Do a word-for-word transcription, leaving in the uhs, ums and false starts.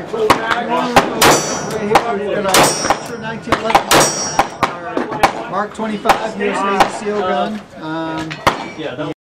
nineteen eleven Mark twenty-five U S Navy SEAL gun. Um,